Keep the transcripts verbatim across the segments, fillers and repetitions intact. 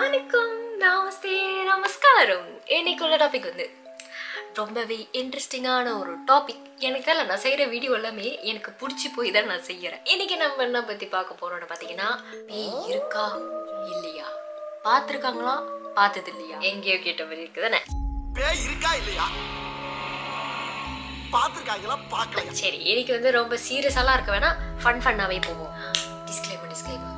வணக்கம், நமஸ்தே, நமஸ்காரம். இன்னைக்குள்ள டாபிக் வந்து ரொம்பவே இன்ட்ரெஸ்டிங்கான ஒரு டாபிக். எனக்கு தெரியல, நான் செய்யற வீடியோ எல்லாமே எனக்கு பிடிச்சி போய் தான் நான் செய்யறேன். இன்னைக்கு நம்ம என்ன பத்தி பார்க்க போறோம்னு பாத்தீங்கன்னா, பேய் இருக்கா இல்லையா, பாத்துருக்காங்களா பார்த்தது இல்லையா, எங்கேயோ கேட்ட மாதிரி இருக்குதானே. பேய் இருக்கா இல்லையா, பாத்துருக்காங்களா பார்க்கல. சரி, இன்னைக்கு வந்து ரொம்ப சீரியஸாலாம் இருக்க வேணாம், ஃபன் ஃபன்னாவே போவோம். டிஸ்க்ளைமர் டிஸ்க்ளைமர்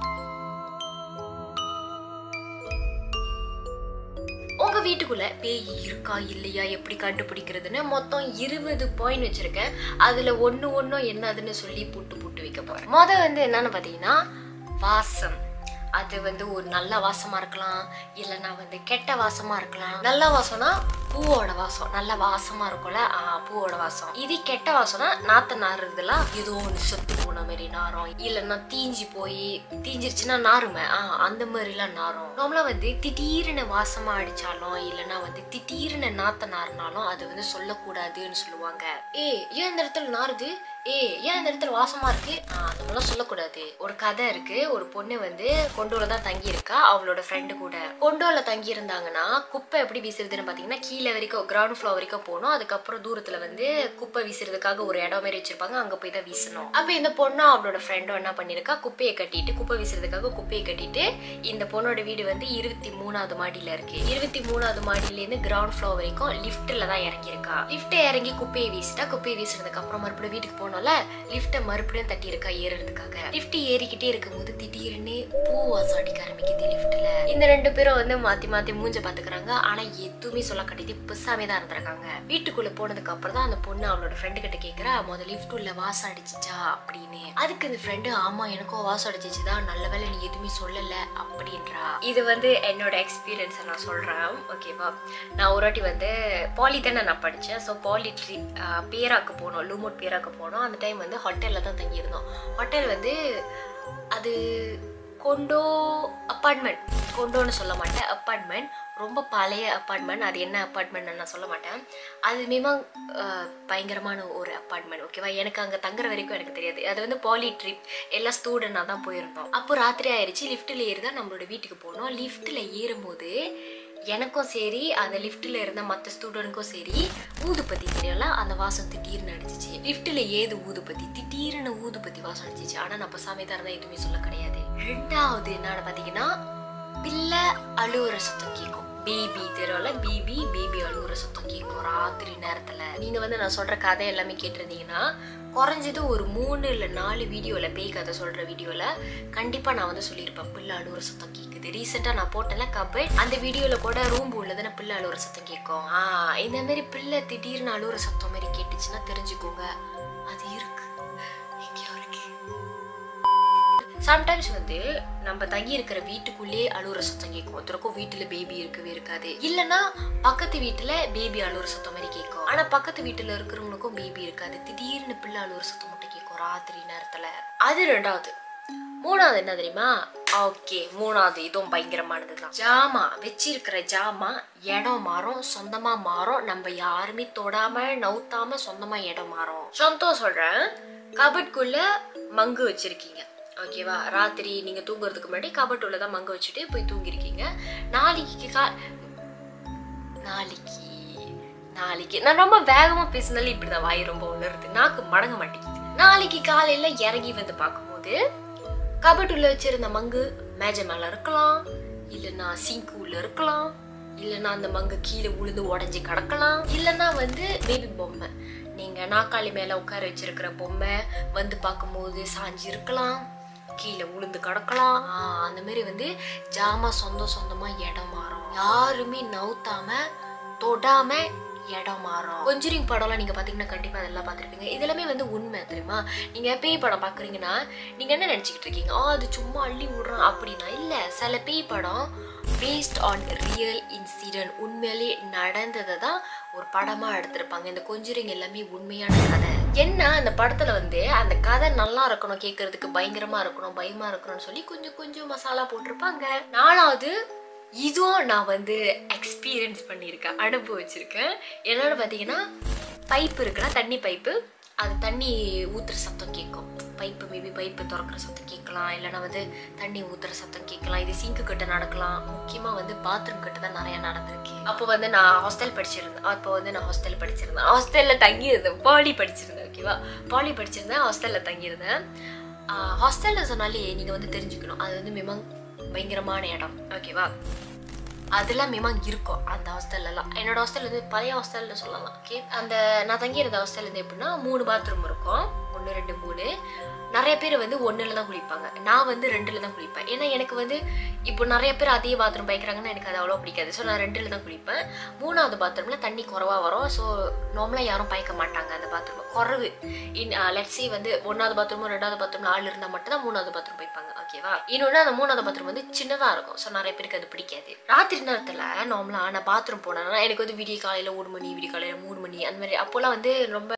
உங்க வீட்டுக்குள்ள பேய் இருக்கா இல்லையா எப்படி கண்டுபிடிக்கிறதுன்னு மொத்தம் இருபது பாயிண்ட் வச்சிருக்கேன். அதுல ஒண்ணு ஒன்னும் என்னதுன்னு சொல்லி புட்டு புட்டு வைக்க போறேன். முத வந்து என்னன்னு பாத்தீங்கன்னா, வாசம். அது வந்து ஒரு நல்ல வாசமா இருக்கலாம், இல்லைன்னா வந்து கெட்ட வாசமா இருக்கலாம். நல்ல வாசம்னா பூவோட வாசம், நல்ல வாசமா இருக்கும்ல, ஆஹ் பூவோட வாசம். இது கெட்ட வாசம்னா நாத்த நாறுறதுலாம் ஏதோ ஒன்று சொத்து போன மாதிரி நாரும், இல்லைன்னா தீஞ்சி போய் தீஞ்சிருச்சுன்னா நாருமே, ஆஹ் அந்த மாதிரி எல்லாம் நாரும். நம்மள வந்து திடீர்னு வாசமா அடிச்சாலும் இல்லைன்னா வந்து திடீர்னு நாத்த நாருனாலும் அது வந்து சொல்லக்கூடாதுன்னு சொல்லுவாங்க. ஏ ஏன் இந்த இடத்துல நாறுது, ஏ ஏன் இந்த இடத்துல வாசமா இருக்கு, ஆஹ் அந்த மாதிரிலாம் சொல்லக்கூடாது. ஒரு கதை இருக்கு. ஒரு பொண்ணு வந்து கொண்டோல தான் தங்கி இருக்கா, அவளோட ஃப்ரெண்டு கூட. கொண்டோல தங்கி இருந்தாங்கன்னா குப்பை எப்படி வீசுறதுன்னு பாத்தீங்கன்னா, கீழே வரைக்கும் கிரவுண்ட் ஃப்ளோர் வரைக்கும் போகணும். அதுக்கப்புறம் தூரத்துல வந்து குப்பை வீசுறதுக்காக ஒரு இடம் மாதிரி வச்சிருப்பாங்க, அங்க போய் தான் வீசணும். அப்ப இந்த பொண்ணு அவளோட ஃப்ரெண்டும் என்ன பண்ணிருக்கா, குப்பையை கட்டிட்டு குப்பை வீசுறதுக்காக குப்பையை கட்டிட்டு, இந்த பொண்ணோட வீடு வந்து இருபத்தி மூணாவது மாடியில இருக்கு. இருபத்தி மூணாவது மாடியில இருந்து கிரவுண்ட் ஃப்ளோர் வரைக்கும் லிப்ட்ல தான் இறங்கி இருக்கா. லிப்ட் இறங்கி குப்பையை வீசிட்டா, குப்பையை வீசுறதுக்கு அப்புறம் மறுபடியும் வீட்டுக்கு போனோம்ல, லிப்ட மறுபடியும் தட்டி இருக்கா ஏறதுக்காக. லிப்ட் ஏறிக்கிட்டே இருக்கும் போது திடீர்னு பூ வாசம் அடிக்க ஆரம்பிக்குது லிப்ட்ல. இந்த ரெண்டு பேரும் வந்து மாத்தி மாத்தி மூஞ்ச பாத்துக்கிறாங்க, ஆனா எதுவுமே சொல்ல கட்டிட்டு பிசாமே தான் இருந்திருக்காங்க. வீட்டுக்குள்ள போனதுக்கு அப்புறம் தான் அந்த பொண்ணு அவளோட ஃப்ரெண்டு கிட்ட கேக்குறா, முதல்ல லிப்ட் உள்ள வாசம் அடிச்சிச்சா அப்படின்னு. அதுக்கு இந்த ஃப்ரெண்டு, ஆமா எனக்கும் வாசம் அடிச்சிச்சுதான், நல்ல வேலை நீ எதுவுமே சொல்லல அப்படின்றா. இது வந்து என்னோட எக்ஸ்பீரியன்ஸ் நான் சொல்றேன், ஓகேவா. நான் ஒரு வாட்டி வந்து பாலி தானே நான் படிச்சேன். ஸோ பாலி ட்ரீ பேராக்கு போனோம், லூமோட் பேராக்கு போனோம். அந்த டைம் வந்து ஹோட்டல்ல தான் தங்கி இருந்தோம். ஹோட்டல் வந்து அது கொண்டோ அப்பார்ட்மெண்ட், கொண்டோன்னு சொல்ல மாட்டேன், அப்பார்ட்மெண்ட், ரொம்ப பழைய அப்பார்ட்மெண்ட். அது என்ன அப்பார்ட்மெண்ட் நான் சொல்ல மாட்டேன். அது மிகவும் பயங்கரமான ஒரு அப்பார்ட்மெண்ட், ஓகேவா. எனக்கு அங்கே தங்குற வரைக்கும் எனக்கு தெரியாது. அது வந்து பாலி ட்ரிப், எல்லாம் ஸ்டூடெண்டாக தான் போயிருந்தோம். அப்போ ராத்திரி ஆயிடுச்சு, லிஃப்ட்டில் ஏறி தான் நம்மளோட வீட்டுக்கு போனோம். லிஃப்ட்டில் ஏறும்போது எனக்கும் சரி அந்த லிஃப்ட்ல இருந்த மற்ற ஸ்டூடெண்ட்க்கும் சரி ஊதுபத்தி தெரியல, அந்த வாசம் திடீர்னு அடிச்சிச்சு. லிஃப்ட்ல ஏது ஊதுபத்தி, திடீர்னு ஊதுபத்தி வாசம் அடிச்சிச்சு. ஆனா நம்ம சாமிதார் தான் எதுவுமே சொல்ல கிடையாது. ரெண்டாவது என்னன்னு பாத்தீங்கன்னா, பிள்ளை அழுவுற சத்தம் கேட்கும். பேபி தெரியல, பேபி பேபி அழுவுற சத்தம் கேட்கும் ராத்திரி நேரத்துல. நீங்க வந்து நான் சொல்ற கதை எல்லாமே கேட்டிருந்தீங்கன்னா, குறைஞ்சது ஒரு மூணு இல்ல நாலு வீடியோல, பேய் கதை சொல்ற வீடியோல கண்டிப்பா நான் வந்து சொல்லியிருப்பேன், பிள்ளை அழுவுற சத்தம் கேக்குது. ரீசெண்டா நான் போட்டல கபட், அந்த வீடியோல கூட ரூம் உள்ளதுன்னா பிள்ளை அழுவுற சத்தம் கேட்கும். ஆஹ் இந்த மாதிரி பிள்ளை திடீர்னு அழுவுற சத்தம் மாதிரி கேட்டுச்சுன்னா தெரிஞ்சுக்கோங்க, அது இருக்கு, எங்கேயோ இருக்கு. சம்டைம்ஸ் வந்து நம்ம தங்கி இருக்கிற வீட்டுக்குள்ளேயே அழுவுற சத்தம் கேட்கும். ஒருத்தருக்கும் வீட்டுல பேபி இருக்கவே இருக்காது, இல்லைன்னா பக்கத்து வீட்டுல பேபி அழுவுற சத்தம் மாதிரி கேட்கும். ஆனா பக்கத்து வீட்டுல இருக்கிறவங்களுக்கும் பேபி இருக்காது, திடீர்னு பிள்ளை அழுவுற சத்தம் மட்டும் கேட்கும் ராத்திரி நேரத்துல. அது ரெண்டாவது. மூணாவது என்ன தெரியுமா? ஓகே, மூணாவது இதுவும் பயங்கரமானதுதான். ஜாமா வச்சிருக்கிற ஜாமா இடம் மாறும், சொந்தமா மாறும். நம்ம யாருமே தொடாம நவுத்தாம சொந்தமா இடம் மாறும். சொந்தம் சொல்றேன், கபட்குள்ள மங்கு வச்சிருக்கீங்க, ஓகேவா. ராத்திரி நீங்க தூங்குறதுக்கு முன்னாடி கபட் உள்ளதான் மங்க வச்சுட்டு போய் தூங்கிருக்கீங்க. நாளைக்கு கா நாளைக்கு நாளைக்கு நான் ரொம்ப வேகமா பேசினாலும் இப்படிதான் வாய் ரொம்ப உணருது, நாக்கு மடங்க மாட்டேங்குது. நாளைக்கு காலையில இறங்கி வந்து பார்க்கும்போது கபட் உள்ள வச்சிருந்த மங்கு மேஜை மேல இருக்கலாம், இல்லைன்னா சிங்கு உள்ள இருக்கலாம், இல்லைன்னா அந்த மங்கு கீழே உழுந்து உடஞ்சி கிடக்கலாம், இல்லைன்னா வந்து பேபி பொம்மை, நீங்க நாக்காளி மேல உட்கார வச்சிருக்கிற பொம்மை வந்து பார்க்கும்போது சாஞ்சி இருக்கலாம், கீழே உளுந்து கிடக்கலாம். ஆஹ் அந்த மாதிரி வந்து ஜாமா சொந்தம் சொந்தமா இடம் மாறும். யாருமே நவுத்தாம தொடாம இடம் மாறும். கொஞ்சரிங் படம்லாம் நீங்க பாத்தீங்கன்னா கண்டிப்பா அதெல்லாம் பாத்திருப்பீங்க. இதெல்லாமே வந்து உண்மை தெரியுமா. நீங்க பேய் படம் பாக்குறீங்கன்னா நீங்க என்ன நினைச்சுக்கிட்டு இருக்கீங்க, ஆ அது சும்மா அள்ளி விடுறான் அப்படின்னா இல்ல. சில பேய் படம் பேஸ்ட் ஆன் ரியல் இன்சிடென்ட், உண்மையிலே நடந்ததை தான் ஒரு படமா எடுத்திருப்பாங்க. இந்த கொஞ்சரிங் எல்லாமே உண்மையான கதை. என்ன அந்த படத்துல வந்து அந்த கதை நல்லா இருக்கணும், கேட்கறதுக்கு பயங்கரமா இருக்கணும், பயமா இருக்கணும்னு சொல்லி கொஞ்சம் கொஞ்சம் மசாலா போட்டிருப்பாங்க. நாலாவது, இதுவும் நான் வந்து எக்ஸ்பீரியன்ஸ் பண்ணியிருக்கேன், அனுபவிச்சிருக்கேன். என்னன்னு பார்த்தீங்கன்னா, பைப்பு இருக்குன்னா தண்ணி பைப்பு, அது தண்ணி ஊத்துற சத்தம் கேட்கும். பைப்பு மேபி பைப்பு திறக்கிற சத்தம் கேட்கலாம். நடக்கலாம், இல்லைனா வந்து தண்ணி ஊற்றுற சத்தம் கேட்கலாம், இது சிங்க்கு கிட்ட நடக்கலாம். முக்கியமாக வந்து பாத்ரூம் கிட்ட தான் நிறையா நடந்திருக்கு. அப்போ வந்து நான் ஹாஸ்டல் படிச்சிருந்தேன். அப்போ வந்து நான் ஹாஸ்டல் படிச்சிருந்தேன் ஹாஸ்டலில் தங்கியிருந்தேன் பாலி படிச்சிருந்தேன். ஓகேவா, பாலி படிச்சிருந்தேன், ஹாஸ்டலில் தங்கியிருந்தேன். ஹாஸ்டலில் சொன்னாலே நீங்கள் வந்து தெரிஞ்சுக்கணும், அது வந்து மிகவும் பயங்கரமான இடம். ஓகேவா, அதெல்லாம் மிகவும் இருக்கும் அந்த ஹாஸ்டல்லாம். என்னோட ஹாஸ்டல் வந்து பழைய ஹாஸ்டல்னு சொல்லலாம். ஓகே, அந்த நான் தங்கியிருந்த ஹாஸ்டல் வந்து எப்படின்னா மூணு பாத்ரூம் இருக்கும், ஒன்று ரெண்டு மூணு. நிறைய பேர் வந்து ஒன்றில் தான் குளிப்பாங்க, நான் வந்து ரெண்டில் தான் குளிப்பேன். ஏன்னா எனக்கு வந்து இப்போ நிறைய பேர் அதே பாத்ரூம் பயக்கிறாங்கன்னு எனக்கு அது அவ்வளோ பிடிக்காது. ஸோ நான் ரெண்டில் தான் குளிப்பேன். மூணாவது பாத்ரூமில் தண்ணி குறவாக வரும். ஸோ நார்மலாக யாரும் பயக்க மாட்டாங்க அந்த பாத்ரூம் குறவு. இன் லெட்ஸே வந்து ஒன்றாவது பாத்ரூமும் ரெண்டாவது பாத்ரூமில் ஆள் இருந்தால் மட்டும் தான் மூணாவது பாத்ரூம் போய்ப்பாங்க. ஓகேவா, இன்னொன்று அந்த மூணாவது பாத்ரூம் வந்து சின்னதாக இருக்கும். ஸோ நிறைய பேருக்கு அது பிடிக்காது. ராத்திரி நேரத்தில் நார்மலாக நான் பாத்ரூம் போனேன்னா எனக்கு வந்து விடிய காலையில் ஒரு மணி, விடிய காலையில் மூணு மணி அந்த மாதிரி அப்போல்லாம் வந்து ரொம்ப